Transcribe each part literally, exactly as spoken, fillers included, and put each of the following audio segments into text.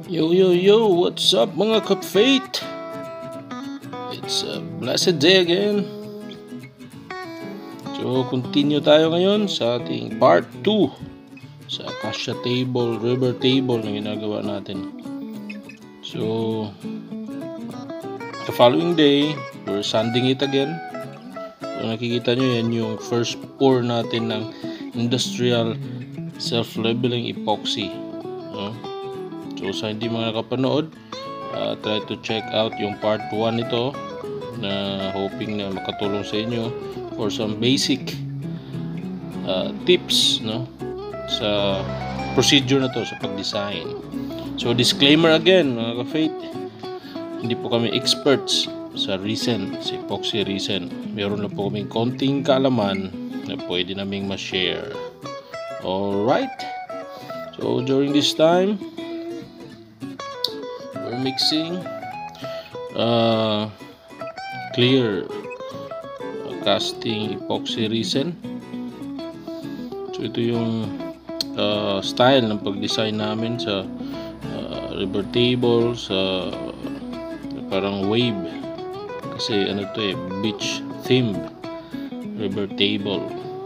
Yo yo yo, what's up mga ka-faith? It's a blessed day again. So continue tayo ngayon sa ating part two sa Acacia Table, River Table na ginagawa natin. So the following day, we're sanding it again. So nakikita nyo yan yung first pour natin ng industrial self-leveling epoxy. No? So sa hindi mga nakapanood, uh, try to check out yung part one nito na hoping na makatulong sa inyo for some basic uh, tips, no, sa procedure na to sa pag-design. So disclaimer again mga ka-faith, hindi po kami experts sa resin, sa epoxy resin. Meron lang po kaming konting kaalaman na pwede naming ma-share. Alright, so during this time we're mixing uh, clear uh, casting epoxy resin. So ito yung uh, style ng pag-design namin sa uh, river table, sa uh, parang wave, kasi ano to eh, beach themed river table.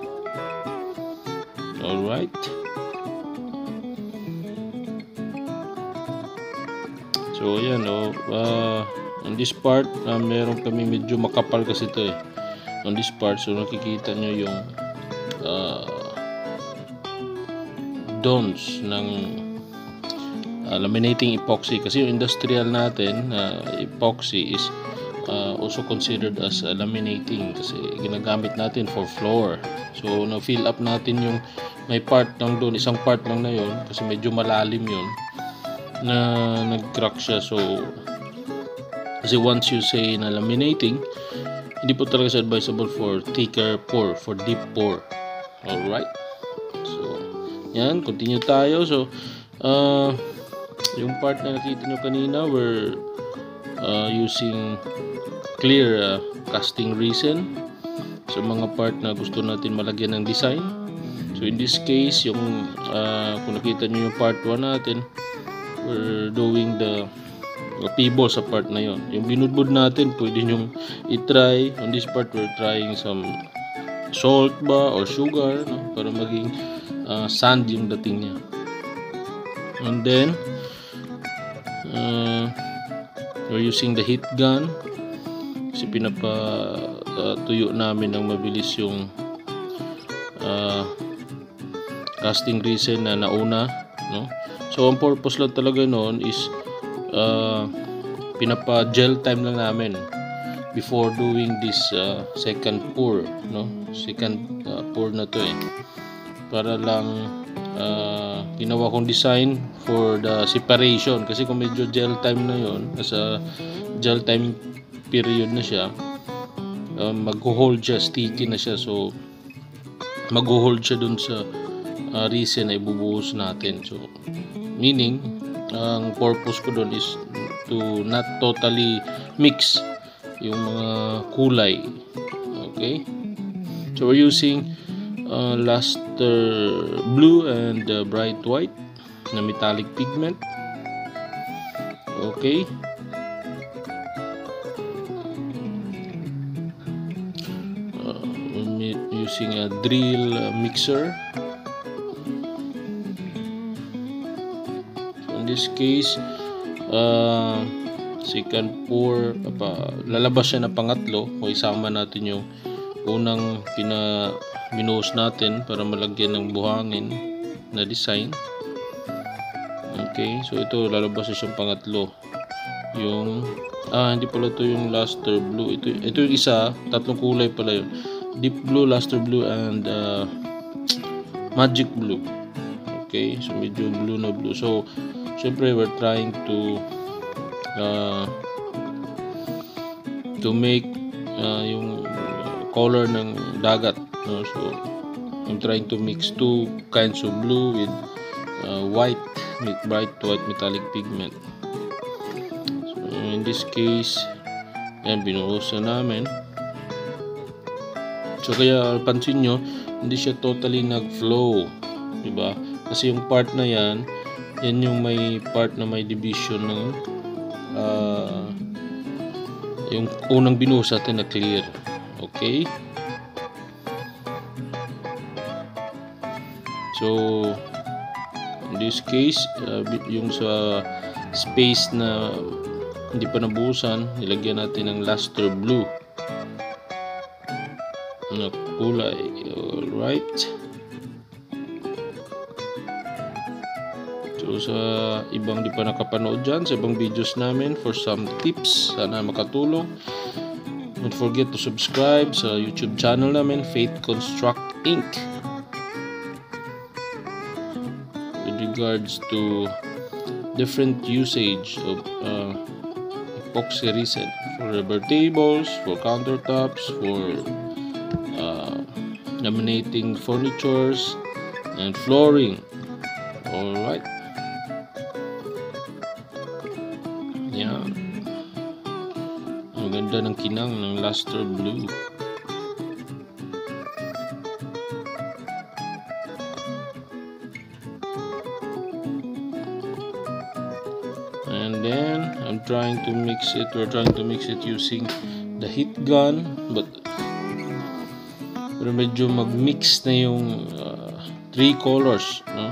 Alright, so ayan o, oh, uh, on this part uh, meron kami medyo makapal kasi ito eh on this part. So nakikita nyo yung uh, dons ng uh, laminating epoxy, kasi yung industrial natin uh, epoxy is uh, also considered as uh, laminating kasi ginagamit natin for floor. So na fill up natin yung may part lang doon, isang part lang na yun kasi medyo malalim yun na nag-crack siya. So kasi once you say na laminating, hindi po talaga advisable for thicker pour, for deep pour. Alright, so yan, continue tayo. So uh, yung part na nakita nyo kanina, we're uh, using clear uh, casting resin sa mga part na gusto natin malagyan ng design. So in this case, yung uh, kung nakita nyo yung part one natin, we're doing the uh, pivot sa part na yon. Yung binudbud natin, pwede nyo i-try. On this part, we're trying some salt ba or sugar, no? Para maging uh, sand yung dating niya. And then uh, we're using the heat gun kasi pinapa uh, tuyo namin ng mabilis yung uh, casting resin na nauna, no? So ang purpose lang talaga noon is uh, pinapa gel time lang namin before doing this uh, second pour, no? Second uh, pour na to eh, para lang uh, ginawa kong design for the separation, kasi kung medyo gel time na yon, nasa gel time period na siya, uh, mag-hold siya, sticky na siya. So mag-hold siya dun sa uh, resin na ibubuhos natin. So meaning ang purpose ko dun is to not totally mix yung mga kulay. Okay, so we're using uh, luster blue and uh, bright white na metallic pigment. Okay, uh, we're using a drill uh, mixer. In this case, uh, second pour, apa, lalabas siya na pangatlo o isama natin yung unang pina binuhos natin para malagyan ng buhangin na design. Okay, so ito lalabas siya siyang pangatlo. Yung ah hindi pala ito yung luster blue, ito ito yung isa, tatlong kulay pala yun: deep blue, luster blue, and uh, magic blue. Okay, so medyo blue na blue. So syempre we're trying to uh, to make uh, yung color ng dagat, no? So I'm trying to mix two kinds of blue with uh, white, with bright white metallic pigment. So in this case, yan, binuhos na namin. So kaya pansin nyo, hindi siya totally nag-flow, diba? Kasi yung part na yan, yan yung may part na may division ng uh, yung unang binuhos natin na clear. Okay, so in this case uh, yung sa space na hindi pa nabuhusan, nilagyan natin ng luster blue na kulay. Alright, so sa ibang di pa nakapanood dyan sa ibang videos namin, for some tips, sana makatulong. Don't forget to subscribe sa YouTube channel namin, Faith Construct Incorporated, with regards to different usage of uh, epoxy resin for rubber tables, for countertops, for uh, laminating furnitures and flooring. Alright, yan, ang ganda ng kinang ng luster blue. And then I'm trying to mix it, we're trying to mix it using the heat gun, but pero medyo mag-mix na yung uh, three colors, no?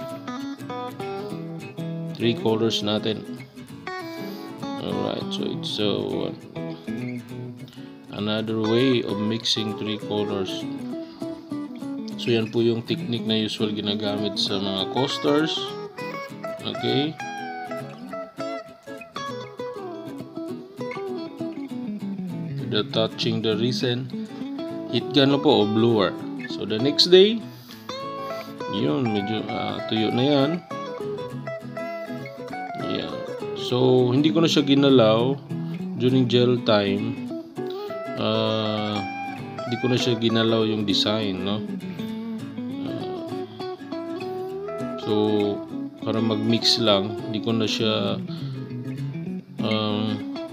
Three colors natin. Alright, so it's uh, another way of mixing three colors. So yan po yung technique na usual ginagamit sa mga coasters. Okay, the touching the resin, heat gun na po o blower. So the next day, yun, medyo uh, tuyo na yan. Yan. So hindi ko na siya ginalaw during gel time. Uh, hindi ko na siya ginalaw yung design, no? Uh, so para mag-mix lang, hindi ko na siya um,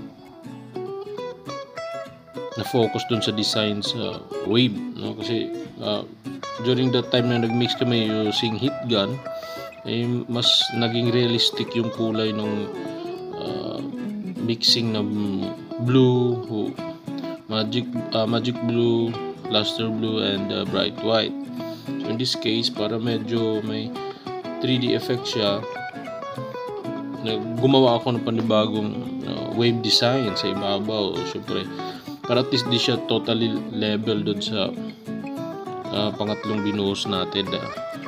na-focus dun sa design sa wave, no? Kasi uh, during that time na nag-mix kami using heat gun, eh, mas naging realistic yung kulay ng uh, mixing na blue, magic uh, magic blue, luster blue, and uh, bright white. So in this case, para medyo may three D effect siya, gumawa ako ng panibagong uh, wave design sa ibabaw. Syempre, para at least di siya totally level doon sa uh, pangatlong binuhos natin. Uh.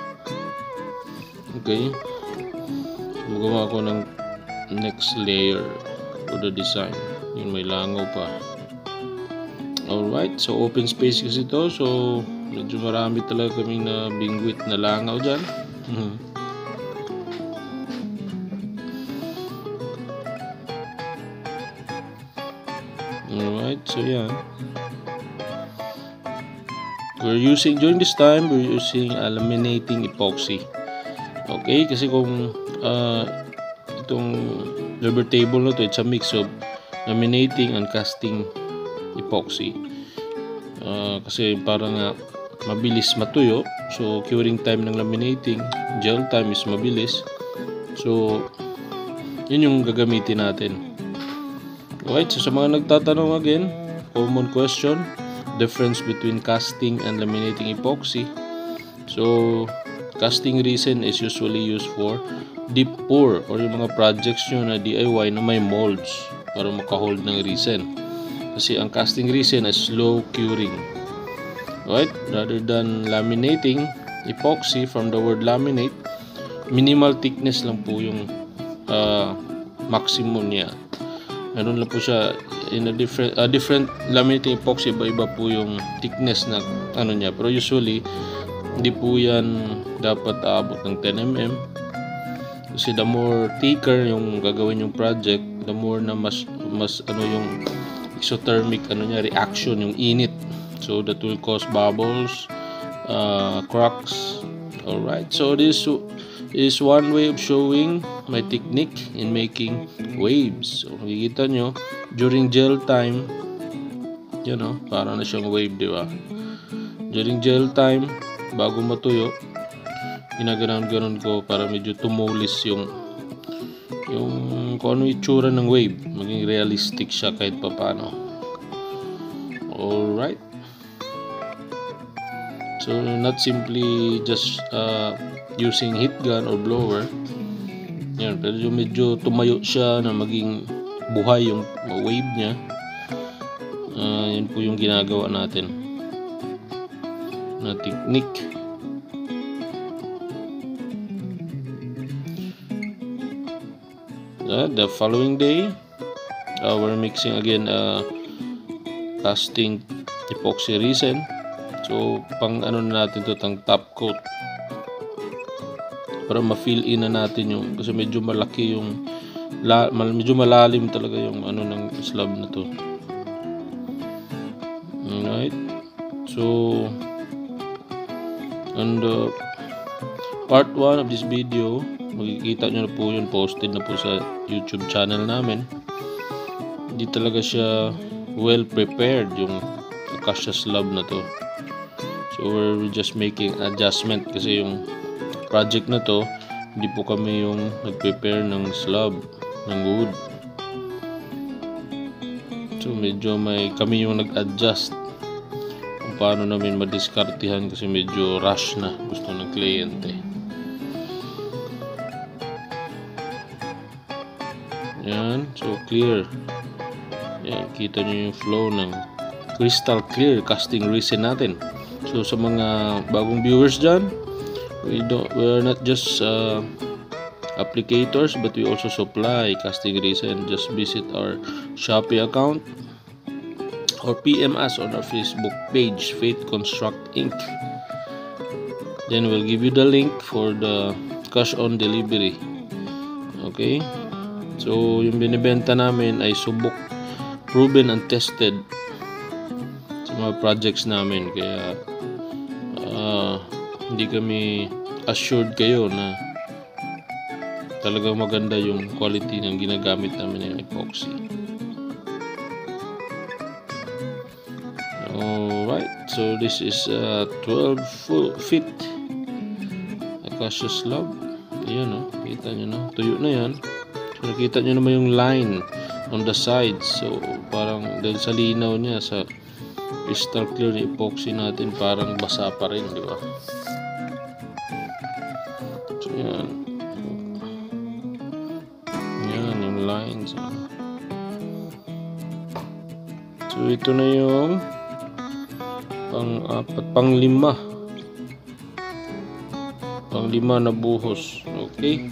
Okay, so gumawa ako ng next layer for the design. Yun, may langaw pa. Alright, so open space kasi ito, so medyo marami talaga kaming na bingwit na langaw dyan. Alright, so yeah, we're using, during this time we're using uh, laminating epoxy. Okay, kasi kung uh, itong rubber table na to, it's a mix of laminating and casting epoxy. Uh, kasi para nga mabilis matuyo, so curing time ng laminating, gel time is mabilis. So yun yung gagamitin natin. Alright, so sa mga nagtatanong, again, common question, difference between casting and laminating epoxy. So casting resin is usually used for deep pour or yung mga projects nyo na D I Y na may molds para makahold ng resin. Kasi ang casting resin is slow curing. Alright, rather than laminating epoxy, from the word laminate, minimal thickness lang po yung uh, maximum niya. Meron lang po siya in a different uh, different laminating epoxy, iba-iba po yung thickness na ano niya, pero usually hindi po yan dapat aabot ng ten millimeters, kasi the more thicker yung gagawin yung project, the more na mas mas ano yung exothermic ano niya, reaction, yung init, so that will cause bubbles, uh, cracks. Alright, so this is one way of showing my technique in making waves. So makikita nyo during gel time, you know, para na siyang wave, di ba? During gel time, bago matuyo, ginaganon-ganon ko para medyo tumulis yung yung kung ano itsura ng wave, maging realistic siya kahit papano. Alright, so not simply just uh, using heat gun or blower. Yan, pero yung medyo tumayo siya na maging buhay yung wave niya. Uh, yun po yung ginagawa natin na technique. Uh, the following day, uh, we're mixing again uh, casting epoxy resin. So pang ano na natin to, tang top coat, para ma-fill in na natin yung, kasi medyo malaki yung la, mal, medyo malalim talaga yung ano ng slab na to. Alright, so on the part one of this video, makikita nyo na po yun, posted na po sa YouTube channel namin. Hindi talaga siya well prepared yung acacia slab na to, so we're just making adjustment kasi yung project na to, hindi po kami yung nag-prepare ng slab ng wood, so medyo may kami yung nag-adjust kung paano namin madiskartihan kasi medyo rush na gusto ng kliyente. Yan, so clear. Yan, kita nyo yung flow ng crystal clear casting resin natin. So sa mga bagong viewers dyan, we don't we're not just uh, applicators, but we also supply casting resin. Just visit our Shopee account or P M us on our Facebook page, Faith Construct Incorporated. Then we'll give you the link for the cash on delivery. Okay, so yung binibenta namin ay subok, proven and tested sa mga projects namin, kaya uh, hindi kami assured kayo na talagang maganda yung quality ng ginagamit namin ng epoxy. Alright, so this is a twelve feet acacia slab. Ayan, oh, kita nyo na, tuyo na yan. So nakita nyo naman yung line on the sides, so parang dahil sa linaw niya sa crystal clear na epoxy natin, parang basa pa rin, di ba? So yan, yan yung lines. So ito na yung pang apat, pang lima pang lima na buhos. Okay,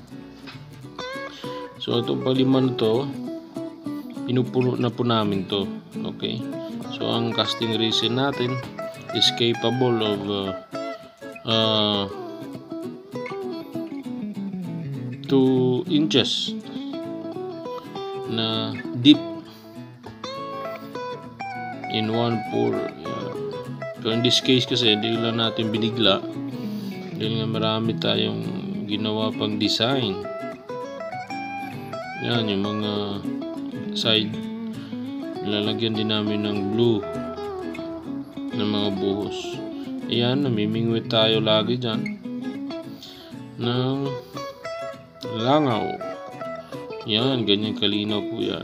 so itong pang lima na to, pinupuno na po namin to. Okay, so ang casting resin natin is capable of uh, uh, two inches na deep in one pour. Yeah. So in this case kasi hindi lang natin binigla dahil nga marami tayong ginawa pang design. Yan yung mga side, lalagyan din namin ng blue ng mga buhos. Ayan, namimingwit tayo lagi dyan ng langaw. Yan, ganyan kalinaw po yan.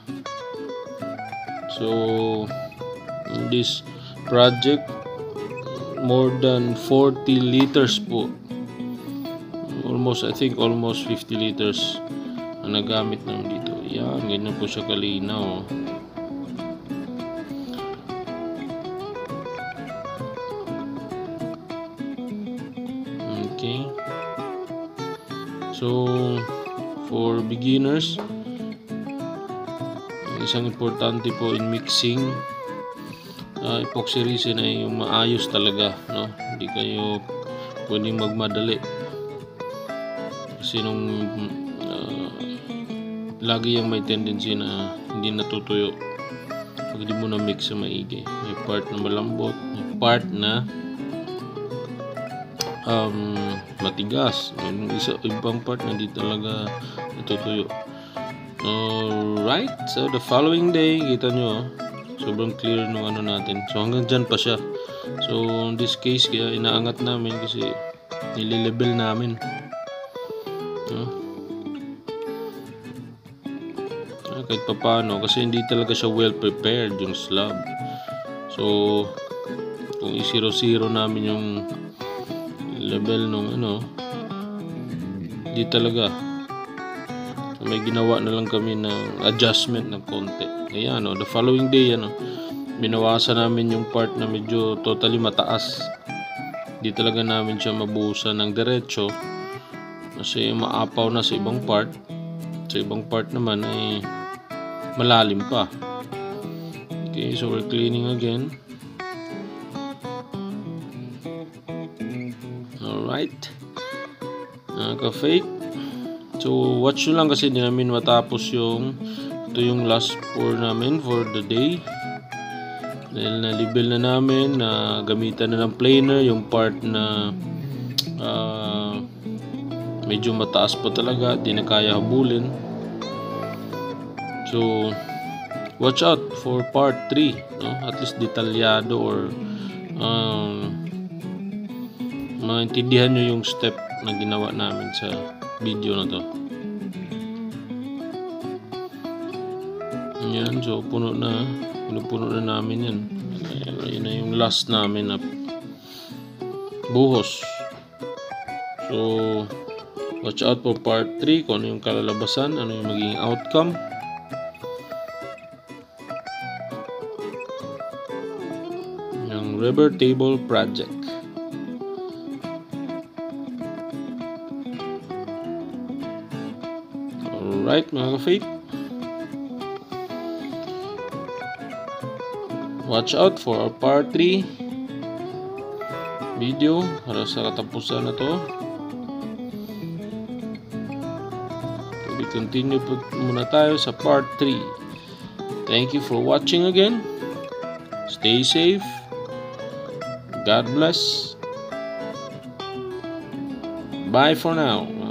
So in this project, more than forty liters po, almost I think almost fifty liters ang nagamit namin dito. Yan, ganyan po siya kalinaw. Okay, so for beginners, isang importante po in mixing uh, epoxy resin ay yung maayos talaga, no? Hindi kayo pwedeng magmadali kasi nung uh, lagi yung may tendency na hindi natutuyo pag di mo na mix sa maigi. May part na malambot, may part na um, matigas, yung isa, ibang part na hindi talaga natutuyo. Alright, so the following day, kita nyo, sobrang clear nung ano natin. So hanggang dyan pa siya. So in this case, kaya inaangat namin kasi nililibel namin. No? Ah, kahit pa paano, kasi hindi talaga siya well prepared yung slab. So kung i-zero-zero namin yung level nung ano, di talaga. So, may ginawa na lang kami ng adjustment ng konti. Ayan, no, the following day, ano, binawasan namin yung part na medyo totally mataas. Di talaga namin siya mabuhusan ng diretso kasi maapaw na sa ibang part. Sa ibang part naman ay malalim pa. Okay, so we're cleaning again. Alright, uh, ka-fake. So watch nyo lang kasi hindi namin matapos yung ito yung last pour namin for the day. Dahil na-label na namin na gamitan na ng planer yung part na uh, medyo mataas pa talaga, di na kaya habulin. So watch out for part three, no? At least detalyado or um, maintindihan nyo yung step na ginawa namin sa video na to. Yan, so puno na, pinupuno na namin yan. Ayan, yun na yung last namin na buhos. So watch out for part three kung ano yung kalalabasan, ano yung magiging outcome. Yung river table project. Alright mga ka-faith, watch out for our part three video para sa katapusan na to. So, we continue po muna tayo sa part three. Thank you for watching again. Stay safe. God bless. Bye for now.